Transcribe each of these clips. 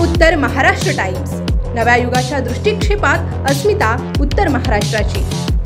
उत्तर महाराष्ट्र टाइम्स, नव्या युगाच्या दृष्टिक्षेपात अस्मिता उत्तर महाराष्ट्राची।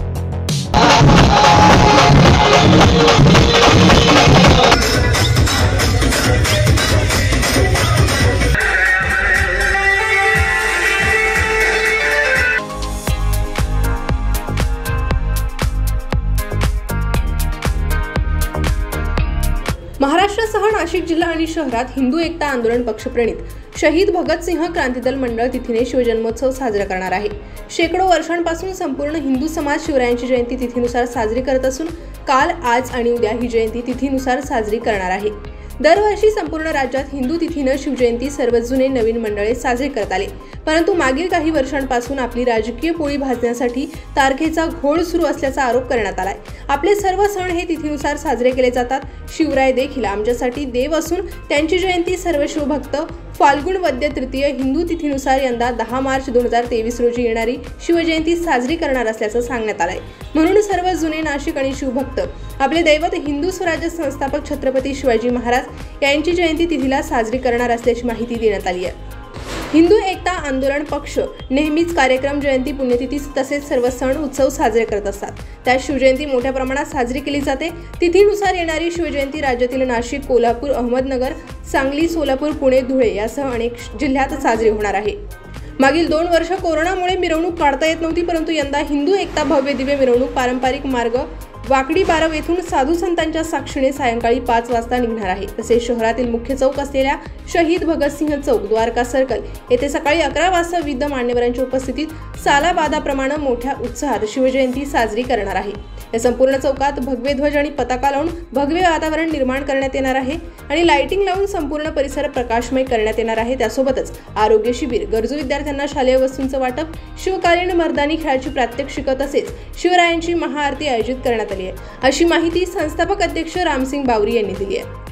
महाराष्ट्रासह नाशिक जिल्हा आणि शहरात हिंदू एकता आंदोलन पक्षप्रणित शहीद भगतसिंह क्रांतिदल मंडळ तिथीने शिवजन्मोत्सव साजरा करणार आहे। शेकडो वर्षांपासून संपूर्ण हिंदू समाज शिवरायांची जयंती तिथीनुसार साजरी करत असून काल, आज आणि उद्या ही जयंती तिथीनुसार साजरी करणार आहे। दरवर्षी संपूर्ण राज्यात हिंदू तिथीने शिवजयंती सर्व जुने नवीन मंडळे साजरे करत आले, परंतु मागील काही वर्षांपासून आपली राजकीय पोळी भाजण्यासाठी तारखेचा घोळ सुरू असल्याचा आरोप करण्यात आलाय। आपले सर्व सण हे तिथीनुसार साजरे केले जातात। शिवराय देखील आमच्यासाठी देव असून त्यांची जयंती सर्व शिवभक्त फाल्गुन वद्य तृतीय हिंदू तिथीनुसार यंदा 10 मार्च 2023 रोजी येणारी शिवजयंती साजरी करणार असल्याचं सांगण्यात आलंय। म्हणून सर्व जुने नाशिक आणि शिवभक्त आपले दैवत हिंदू स्वराज्य संस्थापक छत्रपती शिवाजी महाराज यांची जयंती तिथीला साजरी करणार असल्याची माहिती देण्यात आली आहे। हिंदू एकता आंदोलन पक्ष नेहमीच कार्यक्रम, जयंती, पुण्यतिथी तसेच सर्व सण उत्सव साजरे करत असतात। त्यात शिवजयंती मोठ्या प्रमाणात साजरी केली जाते। तिथीनुसार येणारी शिवजयंती राज्यातील नाशिक, कोल्हापूर, अहमदनगर, सांगली, सोलापूर, पुणे, धुळे यासह अनेक जिल्ह्यात साजरी होणार आहे। मागील 2 वर्ष कोरोनामुळे मिरवणूक काढता येत नव्हती, परंतु यंदा हिंदू एकता भव्य दिव्य मिरवणूक पारंपरिक मार्ग वाकडी बारव येथून साधू संतांच्या साक्षीने सायंकाळी 5 वाजता निघणार आहे। तसेच शहरातील मुख्य चौक असलेल्या शहीद भगतसिंह चौक, द्वारका सर्कल येथे सकाळी 11 वाजता विविध मान्यवरांच्या उपस्थितीत सालाबादाप्रमाणे मोठ्या उत्साहात शिवजयंती साजरी करणार आहे। या संपूर्ण चौकात भगवे ध्वज आणि पताका लावून भगवे वातावरण निर्माण करण्यात येणार आहे आणि लाइटिंग लावून संपूर्ण परिसर प्रकाशमय करण्यात येणार आहे। त्यासोबतच आरोग्य शिबिर, गरजू विद्यार्थ्यांना शालेय वस्तूंचं वाटप, शिवकालीन मर्दानी खेळाची प्रात्यक्षिकं तसेच शिवरायांची महाआरती आयोजित करण्यात आली आहे, अशी माहिती संस्थापक अध्यक्ष रामसिंग बावरी यांनी दिली आहे।